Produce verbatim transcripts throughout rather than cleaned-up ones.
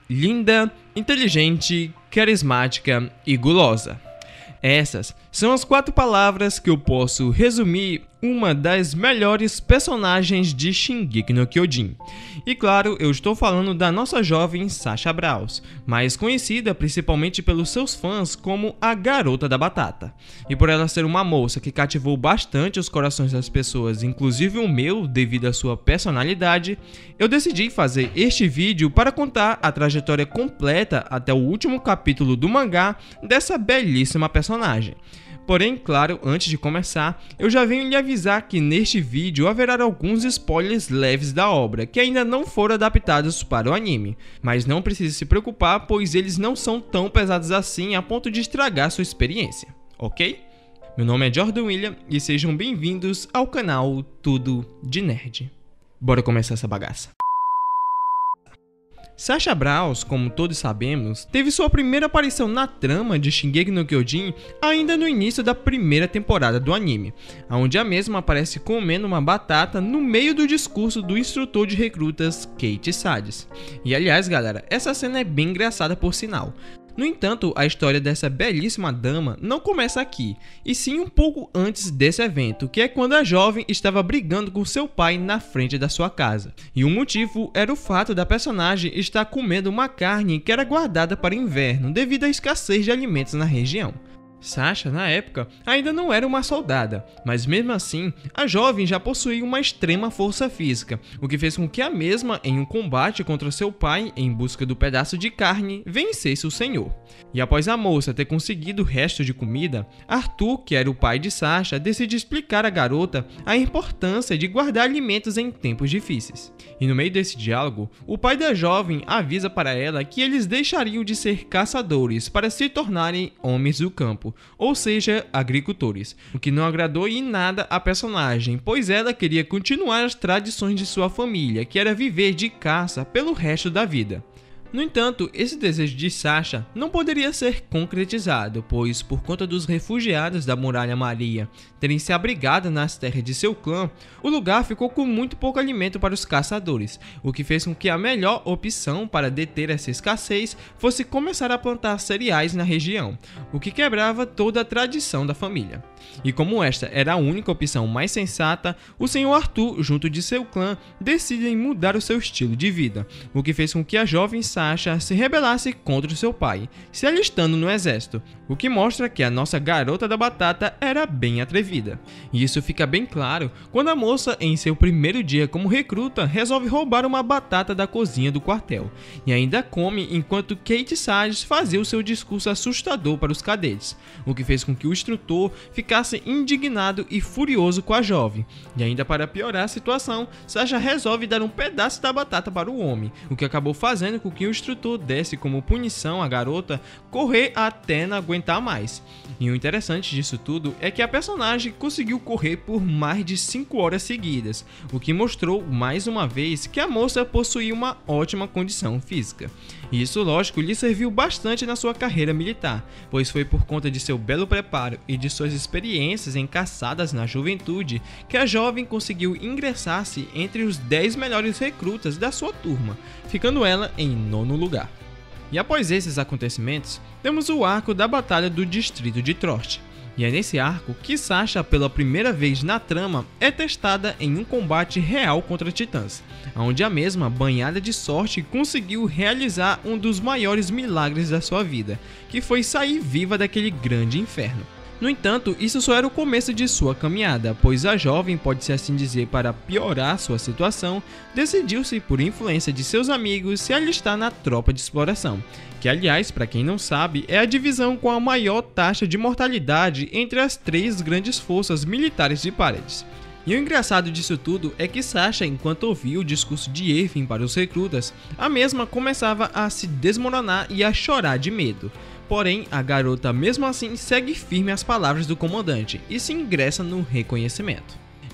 linda, inteligente, carismática e gulosa. Essas são as quatro palavras que eu posso resumir uma das melhores personagens de Shingeki no Kyojin. E claro, eu estou falando da nossa jovem Sasha Braus, mais conhecida principalmente pelos seus fãs como a Garota da Batata. E por ela ser uma moça que cativou bastante os corações das pessoas, inclusive o meu, devido à sua personalidade, eu decidi fazer este vídeo para contar a trajetória completa até o último capítulo do mangá dessa belíssima personagem. Porém, claro, antes de começar, eu já venho lhe avisar que neste vídeo haverá alguns spoilers leves da obra, que ainda não foram adaptados para o anime. Mas não precise se preocupar, pois eles não são tão pesados assim a ponto de estragar sua experiência, ok? Meu nome é Jordan William e sejam bem-vindos ao canal Tudo de Nerd. Bora começar essa bagaça. Sasha Braus, como todos sabemos, teve sua primeira aparição na trama de Shingeki no Kyojin ainda no início da primeira temporada do anime, onde a mesma aparece comendo uma batata no meio do discurso do instrutor de recrutas Kate Sades. E aliás, galera, essa cena é bem engraçada por sinal. No entanto, a história dessa belíssima dama não começa aqui, e sim um pouco antes desse evento, que é quando a jovem estava brigando com seu pai na frente da sua casa. E o motivo era o fato da personagem estar comendo uma carne que era guardada para o inverno devido à escassez de alimentos na região. Sasha, na época, ainda não era uma soldada, mas mesmo assim, a jovem já possuía uma extrema força física, o que fez com que a mesma, em um combate contra seu pai em busca do pedaço de carne, vencesse o senhor. E após a moça ter conseguido o resto de comida, Arthur, que era o pai de Sasha, decide explicar à garota a importância de guardar alimentos em tempos difíceis. E no meio desse diálogo, o pai da jovem avisa para ela que eles deixariam de ser caçadores para se tornarem homens do campo, ou seja, agricultores, o que não agradou em nada a personagem, pois ela queria continuar as tradições de sua família, que era viver de caça pelo resto da vida. No entanto, esse desejo de Sasha não poderia ser concretizado, pois por conta dos refugiados da Muralha Maria terem se abrigado nas terras de seu clã, o lugar ficou com muito pouco alimento para os caçadores, o que fez com que a melhor opção para deter essa escassez fosse começar a plantar cereais na região, o que quebrava toda a tradição da família. E como esta era a única opção mais sensata, o senhor Arthur, junto de seu clã, decidem mudar o seu estilo de vida, o que fez com que a jovem Sasha se rebelasse contra o seu pai, se alistando no exército, o que mostra que a nossa garota da batata era bem atrevida. E isso fica bem claro quando a moça, em seu primeiro dia como recruta, resolve roubar uma batata da cozinha do quartel, e ainda come enquanto Kate Sades fazia o seu discurso assustador para os cadetes, o que fez com que o instrutor ficasse indignado e furioso com a jovem. E ainda para piorar a situação, Sasha resolve dar um pedaço da batata para o homem, o que acabou fazendo com que o instrutor desse como punição a garota correr até não aguentar mais. E o interessante disso tudo é que a personagem conseguiu correr por mais de cinco horas seguidas, o que mostrou mais uma vez que a moça possuía uma ótima condição física. E isso, lógico, lhe serviu bastante na sua carreira militar, pois foi por conta de seu belo preparo e de suas experiências em caçadas na juventude que a jovem conseguiu ingressar-se entre os dez melhores recrutas da sua turma, ficando ela em nono lugar. E após esses acontecimentos, temos o arco da Batalha do Distrito de Trost. E é nesse arco que Sasha, pela primeira vez na trama, é testada em um combate real contra titãs, onde a mesma, banhada de sorte, conseguiu realizar um dos maiores milagres da sua vida, que foi sair viva daquele grande inferno. No entanto, isso só era o começo de sua caminhada, pois a jovem, pode-se assim dizer, para piorar sua situação, decidiu-se, por influência de seus amigos, se alistar na tropa de exploração, que aliás, para quem não sabe, é a divisão com a maior taxa de mortalidade entre as três grandes forças militares de Paredes. E o engraçado disso tudo é que Sasha, enquanto ouvia o discurso de Efin para os recrutas, a mesma começava a se desmoronar e a chorar de medo. Porém, a garota mesmo assim segue firme às palavras do comandante e se ingressa no reconhecimento.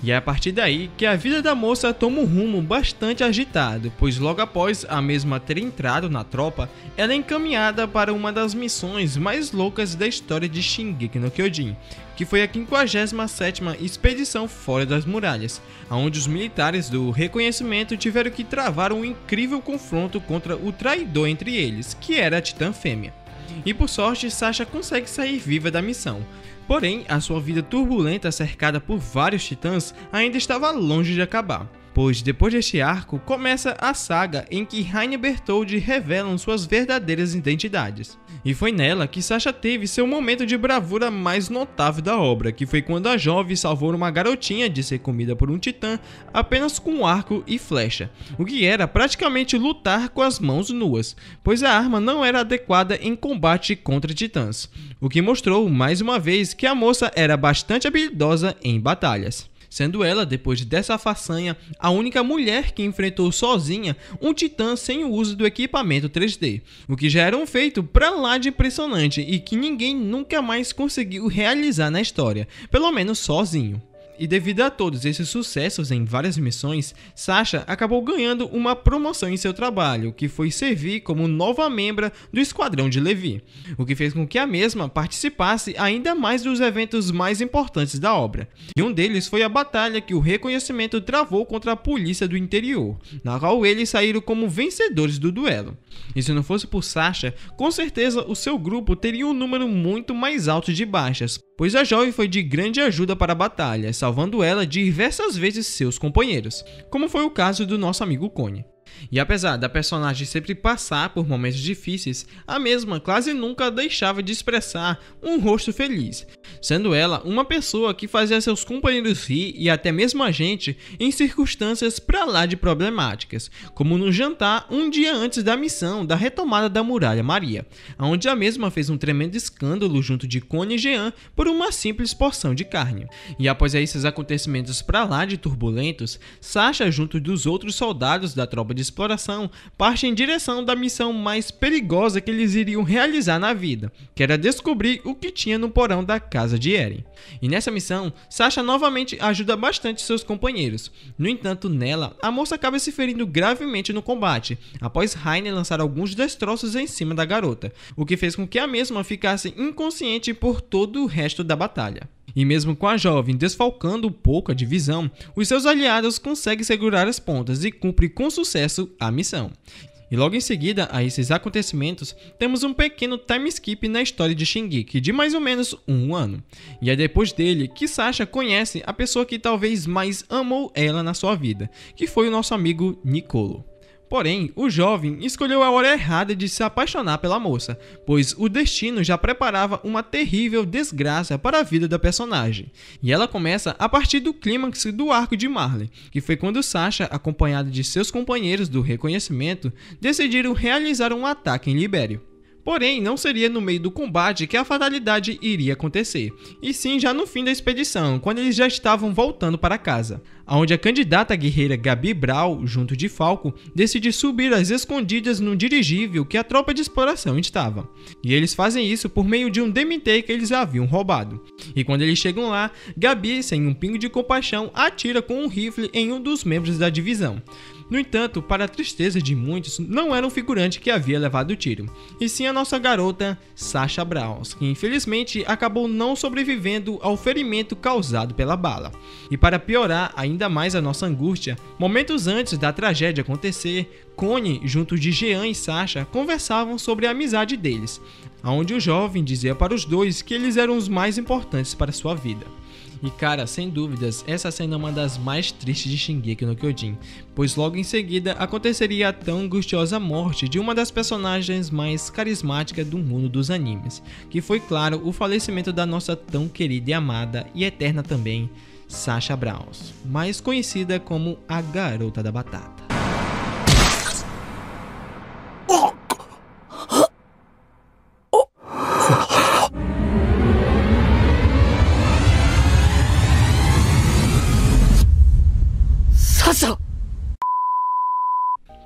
E é a partir daí que a vida da moça toma um rumo bastante agitado, pois logo após a mesma ter entrado na tropa, ela é encaminhada para uma das missões mais loucas da história de Shingeki no Kyojin, que foi a quinquagésima sétima Expedição Fora das Muralhas, onde os militares do reconhecimento tiveram que travar um incrível confronto contra o traidor entre eles, que era a Titã Fêmea. E por sorte, Sasha consegue sair viva da missão. Porém, a sua vida turbulenta cercada por vários titãs ainda estava longe de acabar, pois depois deste arco começa a saga em que Raine e Bertholdt revelam suas verdadeiras identidades. E foi nela que Sasha teve seu momento de bravura mais notável da obra, que foi quando a jovem salvou uma garotinha de ser comida por um titã apenas com arco e flecha, o que era praticamente lutar com as mãos nuas, pois a arma não era adequada em combate contra titãs, o que mostrou mais uma vez que a moça era bastante habilidosa em batalhas, sendo ela, depois dessa façanha, a única mulher que enfrentou sozinha um titã sem o uso do equipamento três D, o que já era um feito pra lá de impressionante e que ninguém nunca mais conseguiu realizar na história, pelo menos sozinho. E devido a todos esses sucessos em várias missões, Sasha acabou ganhando uma promoção em seu trabalho, que foi servir como nova membra do Esquadrão de Levi, o que fez com que a mesma participasse ainda mais dos eventos mais importantes da obra. E um deles foi a batalha que o reconhecimento travou contra a polícia do interior, na qual eles saíram como vencedores do duelo. E se não fosse por Sasha, com certeza o seu grupo teria um número muito mais alto de baixas, pois a jovem foi de grande ajuda para a batalha, salvando ela diversas vezes seus companheiros, como foi o caso do nosso amigo Connie. E apesar da personagem sempre passar por momentos difíceis, a mesma quase nunca deixava de expressar um rosto feliz, sendo ela uma pessoa que fazia seus companheiros rir e até mesmo a gente em circunstâncias pra lá de problemáticas, como no jantar um dia antes da missão da retomada da Muralha Maria, onde a mesma fez um tremendo escândalo junto de Connie e Jean por uma simples porção de carne. E após esses acontecimentos pra lá de turbulentos, Sasha, junto dos outros soldados da tropa de exploração, parte em direção da missão mais perigosa que eles iriam realizar na vida, que era descobrir o que tinha no porão da casa de Eren. E nessa missão, Sasha novamente ajuda bastante seus companheiros. No entanto, nela, a moça acaba se ferindo gravemente no combate, após Raine lançar alguns destroços em cima da garota, o que fez com que a mesma ficasse inconsciente por todo o resto da batalha. E mesmo com a jovem desfalcando um pouco a divisão, os seus aliados conseguem segurar as pontas e cumprem com sucesso a missão. E logo em seguida a esses acontecimentos, temos um pequeno time skip na história de Shingeki de mais ou menos um ano. E é depois dele que Sasha conhece a pessoa que talvez mais amou ela na sua vida, que foi o nosso amigo Nicolo. Porém, o jovem escolheu a hora errada de se apaixonar pela moça, pois o destino já preparava uma terrível desgraça para a vida da personagem. E ela começa a partir do clímax do arco de Marley, que foi quando Sasha, acompanhada de seus companheiros do reconhecimento, decidiram realizar um ataque em Libério. Porém, não seria no meio do combate que a fatalidade iria acontecer, e sim já no fim da expedição, quando eles já estavam voltando para casa, onde a candidata guerreira Gabi Brau, junto de Falco, decide subir às escondidas no dirigível que a tropa de exploração estava. E eles fazem isso por meio de um D M T que eles haviam roubado. E quando eles chegam lá, Gabi, sem um pingo de compaixão, atira com um rifle em um dos membros da divisão. No entanto, para a tristeza de muitos, não era um figurante que havia levado o tiro, e sim a nossa garota Sasha Braus, que infelizmente acabou não sobrevivendo ao ferimento causado pela bala. E para piorar ainda mais a nossa angústia, momentos antes da tragédia acontecer, Connie, junto de Jean e Sasha, conversavam sobre a amizade deles, onde o jovem dizia para os dois que eles eram os mais importantes para sua vida. E cara, sem dúvidas, essa cena é uma das mais tristes de Shingeki no Kyojin, pois logo em seguida aconteceria a tão angustiosa morte de uma das personagens mais carismáticas do mundo dos animes, que foi, claro, o falecimento da nossa tão querida e amada, e eterna também, Sasha Braus, mais conhecida como a Garota da Batata.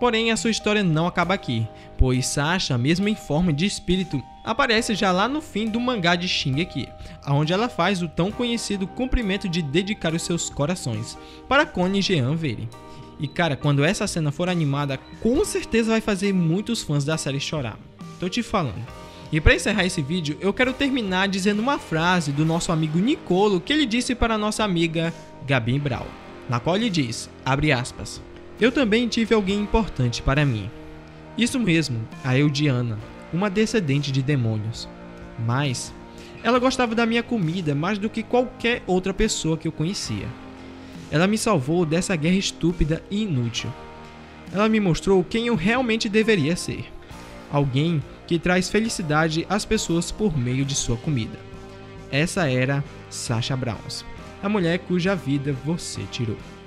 Porém, a sua história não acaba aqui, pois Sasha, mesmo em forma de espírito, aparece já lá no fim do mangá de Shingeki, onde ela faz o tão conhecido cumprimento de dedicar os seus corações para Kon e Jean verem. E cara, quando essa cena for animada, com certeza vai fazer muitos fãs da série chorar. Tô te falando. E para encerrar esse vídeo, eu quero terminar dizendo uma frase do nosso amigo Nicolo que ele disse para a nossa amiga Gabi Brau, na qual ele diz, abre aspas, eu também tive alguém importante para mim. Isso mesmo, a Eldiana, uma descendente de demônios. Mas ela gostava da minha comida mais do que qualquer outra pessoa que eu conhecia. Ela me salvou dessa guerra estúpida e inútil. Ela me mostrou quem eu realmente deveria ser. Alguém que traz felicidade às pessoas por meio de sua comida. Essa era Sasha Browns, a mulher cuja vida você tirou.